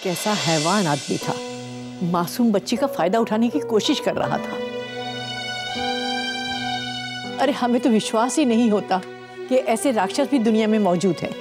कैसा हैवान आदमी था, मासूम बच्ची का फायदा उठाने की कोशिश कर रहा था। अरे हमें तो विश्वास ही नहीं होता कि ऐसे राक्षस भी दुनिया में मौजूद हैं।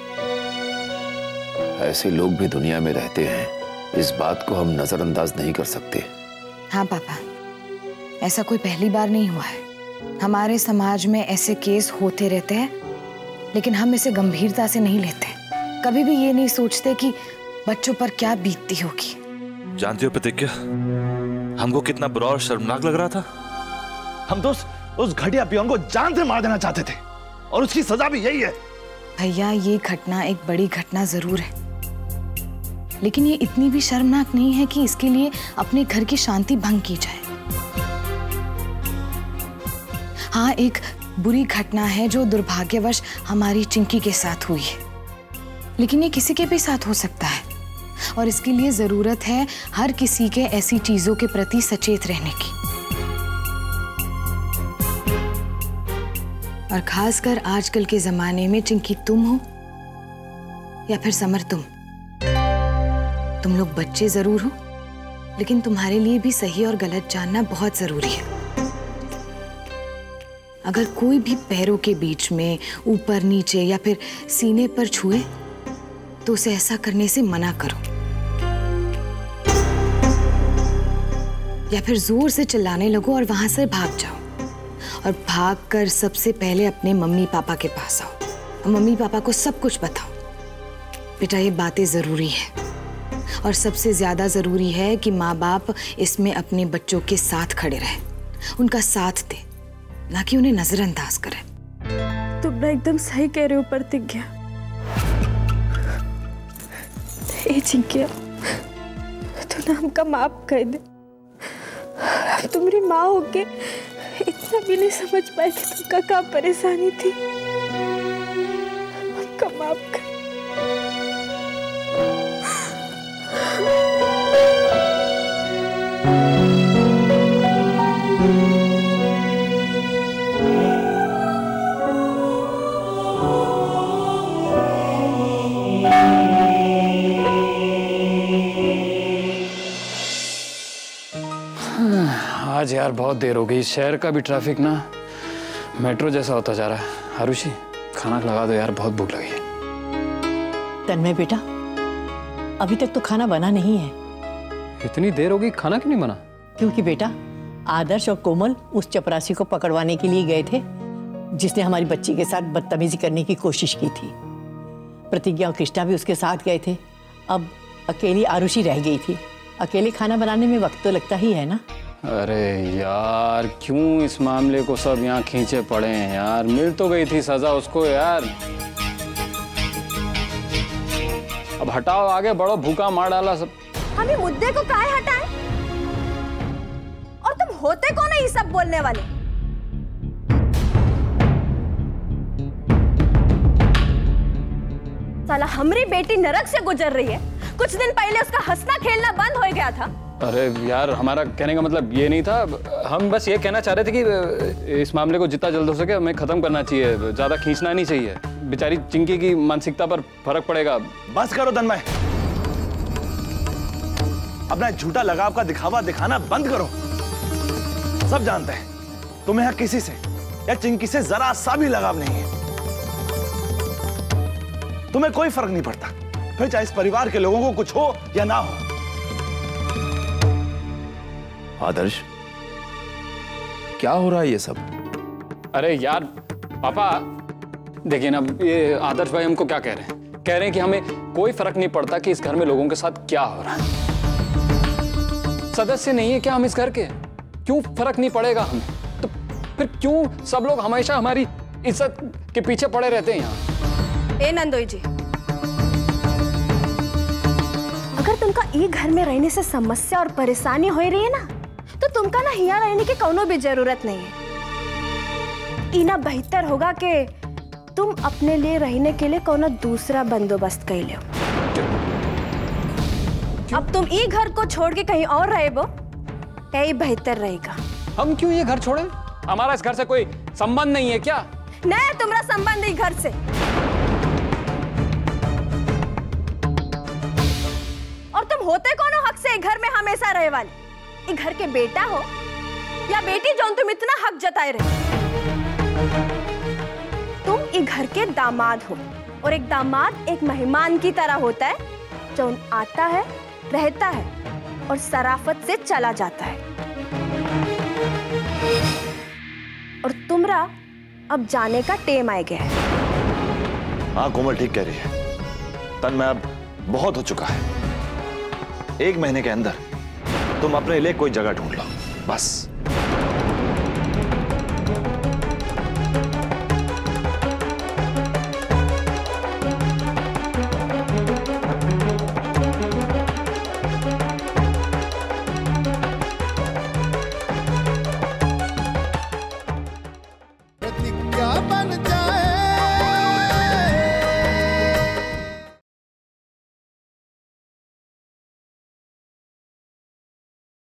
ऐसे लोग भी दुनिया में रहते हैं, इस बात को हम नजरअंदाज नहीं कर सकते। हाँ पापा, ऐसा कोई पहली बार नहीं हुआ है। हमारे समाज में ऐसे केस होते रहते हैं, लेकिन हम इसे गंभीरता से नहीं लेते। कभी भी ये नहीं सोचते कि बच्चों पर क्या बीतती होगी। जानती हो प्रतिज्ञा, हमको कितना बुरा और शर्मनाक लग रहा था। हम तो उस घटिया पियोन को जान से मार देना चाहते थे, और उसकी सजा भी यही है। भैया, ये घटना एक बड़ी घटना जरूर है, लेकिन ये इतनी भी शर्मनाक नहीं है कि इसके लिए अपने घर की शांति भंग की जाए। हाँ, एक बुरी घटना है जो दुर्भाग्यवश हमारी चिंकी के साथ हुई है, लेकिन ये किसी के भी साथ हो सकता है, और इसके लिए जरूरत है हर किसी के ऐसी चीजों के प्रति सचेत रहने की। और खासकर आजकल के जमाने में चिंकी तुम हो या फिर समर तुम लोग बच्चे जरूर हो, लेकिन तुम्हारे लिए भी सही और गलत जानना बहुत जरूरी है। अगर कोई भी पैरों के बीच में ऊपर नीचे या फिर सीने पर छुए तो उसे ऐसा करने से मना करो, या फिर जोर से चिल्लाने लगो और वहां से भाग जाओ, और भागकर सबसे पहले अपने मम्मी पापा के पास आओ और मम्मी पापा को सब कुछ बताओ। बेटा, ये बातें जरूरी है, और सबसे ज्यादा जरूरी है कि माँ बाप इसमें अपने बच्चों के साथ खड़े रहे, उनका साथ दे, ना कि उन्हें नजरअंदाज करे। तुम ना एकदम सही कह रहे हो प्रतिज्ञा। ए चिंकिया, तू ना हमका माफ कर दे। तुम्हारी माँ होके इतना भी नहीं समझ पाई कि तुमका क्या परेशानी थी। हमका माफ कर। आज यार बहुत देर हो गई। शहर का भी ट्रैफिक ना मेट्रो जैसा होता जा रहा है। आरुषि, खाना लगा दो यार, बहुत भूख लगी है। तन्मय बेटा, अभी तक तो खाना बना नहीं है। इतनी देर हो गई, खाना क्यों नहीं बना? क्योंकि बेटा, आदर्श और कोमल उस चपरासी को पकड़वाने के लिए गए थे जिसने हमारी बच्ची के साथ बदतमीजी करने की कोशिश की थी। प्रतिज्ञा और कृष्णा भी उसके साथ गए थे। अब अकेली आरुषि रह गई थी। अकेले खाना बनाने में वक्त तो लगता ही है ना। अरे यार, क्यों इस मामले को सब यहाँ खींचे पड़े हैं यार? मिल तो गई थी सजा उसको यार। अब हटाओ, आगे बढ़ो, भूखा मार डाला सब। हमें मुद्दे को काहे हटाएं? और तुम होते कौन है ये सब बोलने वाले? साला हमारी बेटी नरक से गुजर रही है। कुछ दिन पहले उसका हंसना खेलना बंद हो गया था। अरे यार, हमारा कहने का मतलब ये नहीं था। हम बस ये कहना चाह रहे थे कि इस मामले को जितना जल्द हो सके हमें खत्म करना चाहिए। ज्यादा खींचना नहीं चाहिए। बेचारी चिंकी की मानसिकता पर फर्क पड़ेगा। बस करो तन्मय, अपना झूठा लगाव का दिखावा दिखाना बंद करो। सब जानते हैं तुम्हें यहाँ किसी से या चिंकी से जरा सा भी लगाव नहीं है। तुम्हें कोई फर्क नहीं पड़ता, फिर चाहे इस परिवार के लोगों को कुछ हो या ना हो। आदर्श, क्या हो रहा है ये सब? अरे यार पापा, देखिए ना, ये आदर्श भाई हमको क्या कह रहे हैं? कह रहे हैं कि हमें कोई फर्क नहीं पड़ता कि इस घर में लोगों के साथ क्या हो रहा है। सदस्य नहीं है क्या हम इस घर के? क्यों फर्क नहीं पड़ेगा हमें? तो फिर क्यों सब लोग हमेशा हमारी इज्जत के पीछे पड़े रहते हैं यहाँ? ए नंदोई जी, अगर तुमका ई घर में रहने से समस्या और परेशानी हो रही है ना, तो तुमका ना यहाँ रहने की कोनो भी जरूरत नहीं है। इना बेहतर होगा कि तुम अपने लिए रहने के लिए कोनो दूसरा बंदोबस्त कर लो। अब तुम ई घर को छोड़ के कहीं और रहे वो, यही बेहतर रहेगा। हम क्यों ये घर छोड़े? हमारा इस घर से कोई संबंध नहीं है क्या? नहीं, तुम्हारा संबंध ही घर से। और तुम होते कौन हक से घर में हमेशा रहे वाले? ये घर के बेटा हो या बेटी जो तुम इतना हक जताए रहे? तुम ये घर के दामाद हो और एक दामाद एक मेहमान की तरह होता है जो आता है, रहता है और शराफत से चला जाता है। और तुमरा अब जाने का टेम आ गया है। हाँ कोमल ठीक कह रही है। तन में अब बहुत हो चुका है। 1 महीने के अंदर तुम अपने लिए कोई जगह ढूंढ लो बस।